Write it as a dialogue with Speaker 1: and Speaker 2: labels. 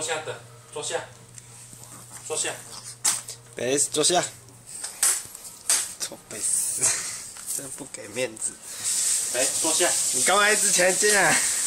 Speaker 1: 坐下等，坐下，坐下。
Speaker 2: 贝斯坐下。臭贝斯，真不给面子。
Speaker 1: 来，坐下。
Speaker 2: 你干嘛一直前进啊？